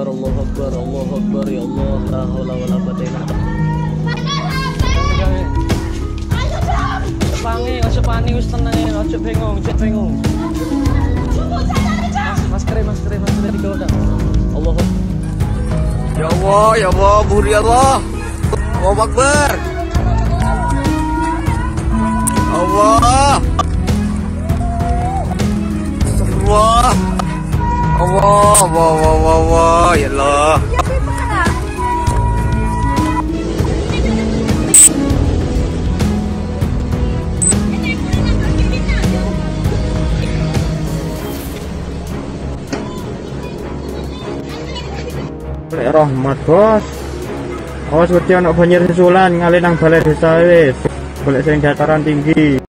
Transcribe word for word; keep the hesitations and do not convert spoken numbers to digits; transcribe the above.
Akbar, Allahu Akbar, Allahu Akbar, ya Allah, la haula wala quwwata illa billah. Pangi, ojo panik, wis tenang ya, ojo bingung, ojo bingung. Masker, masker, masker digawa dah. Allah. Ya Allah, ya Allah, buri Allah. Allahu Akbar. Allah. Allah. Allah, Allah, Allah, Allah, ya Allah. Lek rahmat bos. Awas wedi ana banjir susulan ngalih nang balai desa wis. Golek sing dataran tinggi.